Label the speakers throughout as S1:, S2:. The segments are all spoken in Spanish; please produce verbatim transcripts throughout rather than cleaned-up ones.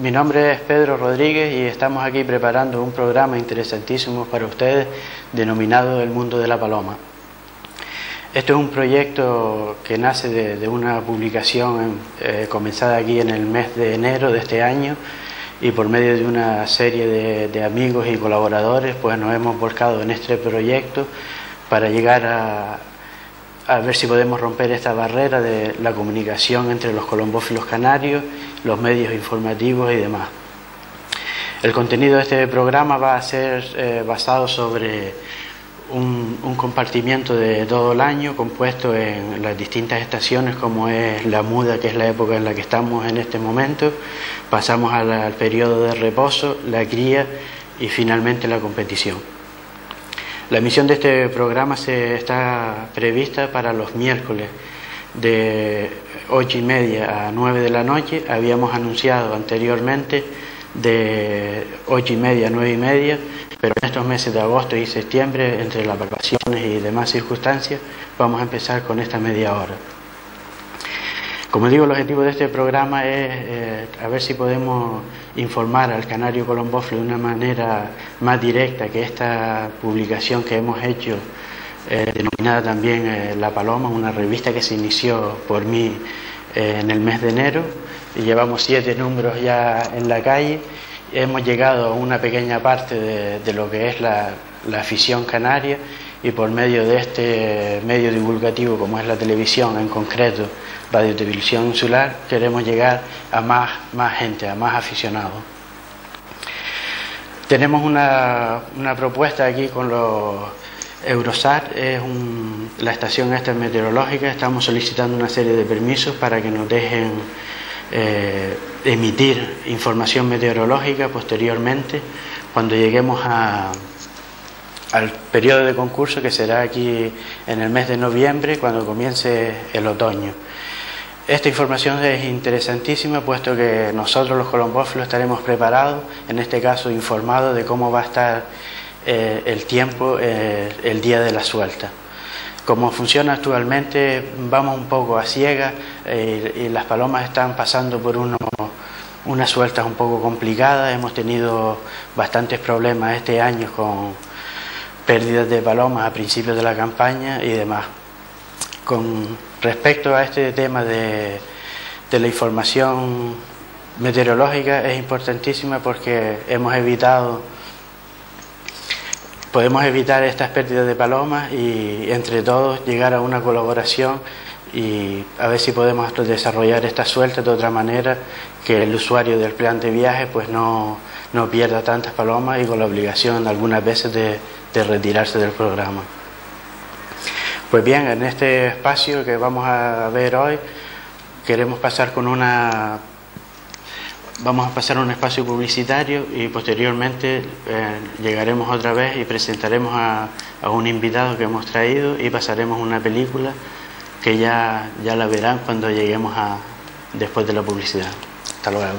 S1: Mi nombre es Pedro Rodríguez y estamos aquí preparando un programa interesantísimo para ustedes denominado El Mundo de la Paloma. Esto es un proyecto que nace de, de una publicación eh, comenzada aquí en el mes de enero de este año, y por medio de una serie de, de amigos y colaboradores pues nos hemos volcado en este proyecto para llegar a, a ver si podemos romper esta barrera de la comunicación entre los colombófilos canarios, los medios informativos y demás. El contenido de este programa va a ser eh, basado sobre un, un compartimiento de todo el año compuesto en las distintas estaciones, como es la muda, que es la época en la que estamos en este momento, pasamos al, al periodo de reposo, la cría y finalmente la competición. La emisión de este programa se está prevista para los miércoles de ocho y media a nueve de la noche. Habíamos anunciado anteriormente de ocho y media a nueve y media, pero en estos meses de agosto y septiembre, entre las vacaciones y demás circunstancias, vamos a empezar con esta media hora. Como digo, el objetivo de este programa es eh, a ver si podemos informar al canario colombófilo de una manera más directa que esta publicación que hemos hecho, eh, denominada también eh, La Paloma, una revista que se inició por mí eh, en el mes de enero, y llevamos siete números ya en la calle. Hemos llegado a una pequeña parte de, de lo que es la, la afición canaria, y por medio de este medio divulgativo como es la televisión, en concreto Radio Televisión Insular, queremos llegar a más, más gente, a más aficionados. Tenemos una, una propuesta aquí con los Eurosat, es un, la estación esta meteorológica. Estamos solicitando una serie de permisos para que nos dejen eh, emitir información meteorológica posteriormente, cuando lleguemos a al periodo de concurso, que será aquí en el mes de noviembre, cuando comience el otoño. Esta información es interesantísima, puesto que nosotros los colombófilos estaremos preparados, en este caso informados de cómo va a estar eh, el tiempo eh, el día de la suelta. Como funciona actualmente, vamos un poco a ciegas eh, y las palomas están pasando por unos, unas sueltas un poco complicadas. Hemos tenido bastantes problemas este año con pérdidas de palomas a principios de la campaña y demás. Con respecto a este tema de, de la información meteorológica, es importantísima porque hemos evitado, podemos evitar estas pérdidas de palomas y entre todos llegar a una colaboración y a ver si podemos desarrollar esta suelta de otra manera, que el usuario del plan de viaje pues no, no pierda tantas palomas y con la obligación algunas veces de de retirarse del programa. Pues bien, en este espacio que vamos a ver hoy, queremos pasar con una vamos a pasar a un espacio publicitario y posteriormente eh, llegaremos otra vez y presentaremos a, a un invitado que hemos traído y pasaremos una película que ya, ya la verán cuando lleguemos a después de la publicidad. Hasta luego.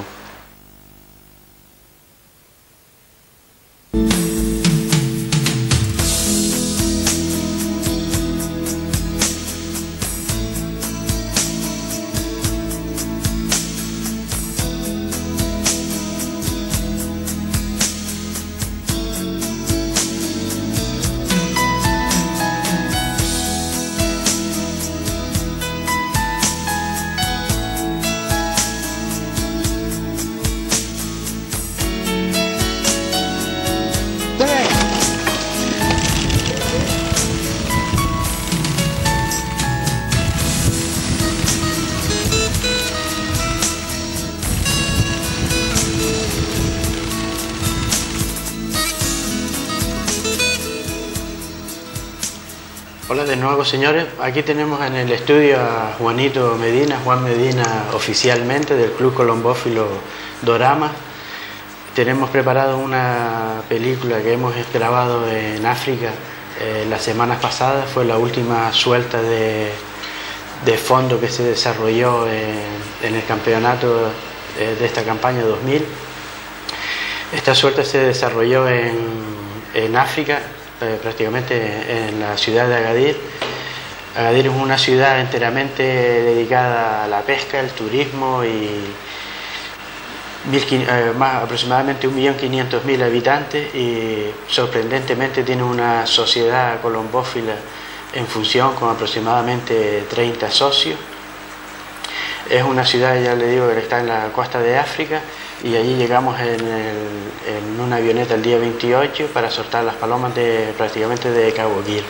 S1: Hola de nuevo, señores. Aquí tenemos en el estudio a Juanito Medina, Juan Medina oficialmente, del Club Colombófilo Dorama. Tenemos preparado una película que hemos grabado en África eh, las semanas pasadas. Fue la última suelta de, de fondo que se desarrolló en, en el campeonato eh, de esta campaña dos mil. Esta suelta se desarrolló en, en África, eh, prácticamente en la ciudad de Agadir. Agadir es una ciudad enteramente dedicada a la pesca, el turismo y, mil, eh, más aproximadamente un millón quinientos mil habitantes y sorprendentemente tiene una sociedad colombófila en función con aproximadamente treinta socios. Es una ciudad, ya le digo, que está en la costa de África y allí llegamos en, el, en una avioneta el día veintiocho para soltar las palomas de, prácticamente de Cabo Gil.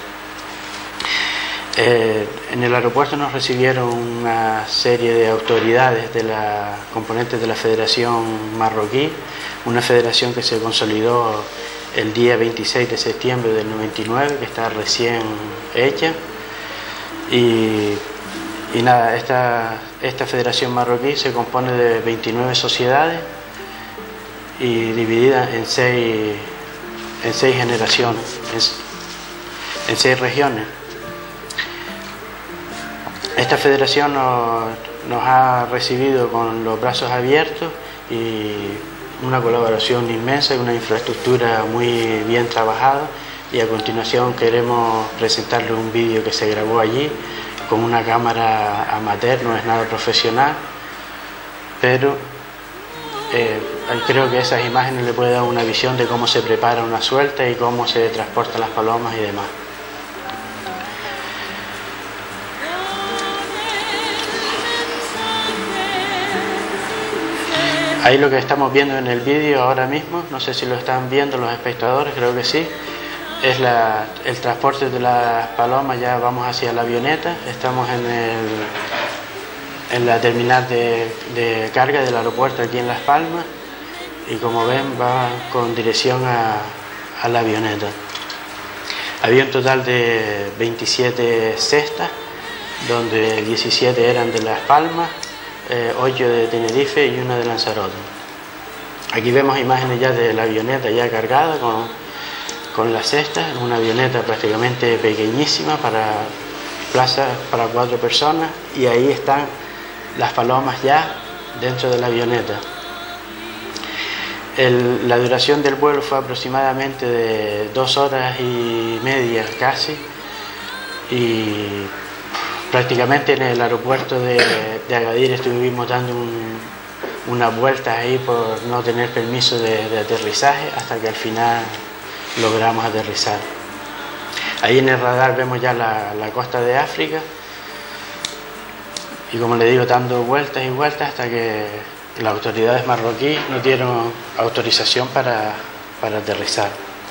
S1: Eh, en el aeropuerto nos recibieron una serie de autoridades de la componentes de la Federación Marroquí, una federación que se consolidó el día veintiséis de septiembre del noventa y nueve, que está recién hecha. Y, y nada, esta, esta Federación Marroquí se compone de veintinueve sociedades y dividida en seis, en seis generaciones, en, en seis regiones. Esta federación nos, nos ha recibido con los brazos abiertos y una colaboración inmensa y una infraestructura muy bien trabajada, y a continuación queremos presentarles un vídeo que se grabó allí con una cámara amateur, no es nada profesional, pero eh, creo que esas imágenes le pueden dar una visión de cómo se prepara una suelta y cómo se transportan las palomas y demás. Ahí lo que estamos viendo en el vídeo ahora mismo, no sé si lo están viendo los espectadores, creo que sí, es la, el transporte de las palomas. Ya vamos hacia la avioneta, estamos en, el, en la terminal de, de carga del aeropuerto aquí en Las Palmas, y como ven va con dirección a, a la avioneta. Había un total de veintisiete cestas, donde diecisiete eran de Las Palmas, Eh, ocho de Tenerife y una de Lanzarote. Aquí vemos imágenes ya de la avioneta ya cargada con, con las cestas, una avioneta prácticamente pequeñísima para plaza para cuatro personas, y ahí están las palomas ya dentro de la avioneta. El, la duración del vuelo fue aproximadamente de dos horas y media casi, y prácticamente en el aeropuerto de, de Agadir estuvimos dando un, unas vueltas ahí por no tener permiso de, de aterrizaje, hasta que al final logramos aterrizar. Ahí en el radar vemos ya la, la costa de África, y como le digo, dando vueltas y vueltas hasta que las autoridades marroquíes nos dieron autorización para, para aterrizar.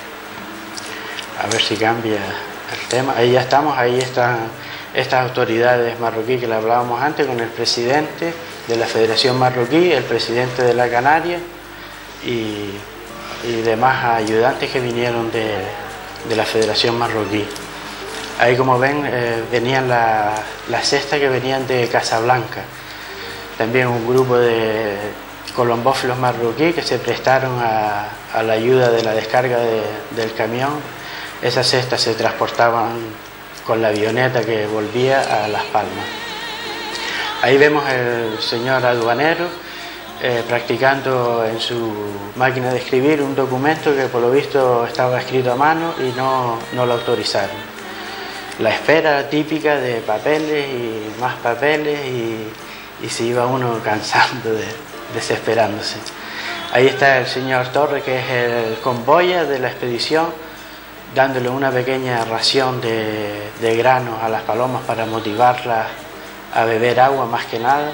S1: A ver si cambia el tema. Ahí ya estamos, ahí están estas autoridades marroquíes que le hablábamos antes, con el presidente de la Federación Marroquí, el presidente de la Canaria y, y demás ayudantes que vinieron de, de la Federación Marroquí. Ahí, como ven, eh, venían las la cestas que venían de Casablanca. También un grupo de colombófilos marroquíes que se prestaron a, a la ayuda de la descarga de, del camión. Esas cestas se transportaban con la avioneta que volvía a Las Palmas. Ahí vemos el señor aduanero eh, practicando en su máquina de escribir un documento que por lo visto estaba escrito a mano y no, no lo autorizaron. La espera típica de papeles y más papeles, y, y se iba uno cansando, de, desesperándose. Ahí está el señor Torres, que es el convoya de la expedición, dándole una pequeña ración de, de granos a las palomas para motivarlas a beber agua más que nada.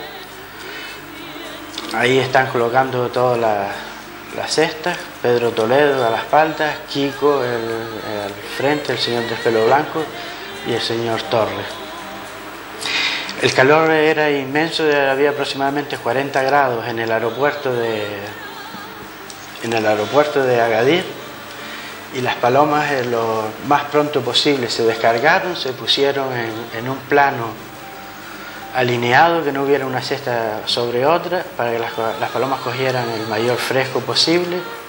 S1: Ahí están colocando todas las, las cestas, Pedro Toledo a las espaldas, Kiko el, el, al frente, el señor del pelo blanco y el señor Torres. El calor era inmenso, había aproximadamente cuarenta grados en el aeropuerto de, en el aeropuerto de Agadir. Y las palomas eh, lo más pronto posible se descargaron, se pusieron en, en un plano alineado, que no hubiera una cesta sobre otra, para que las, las palomas cogieran el mayor fresco posible.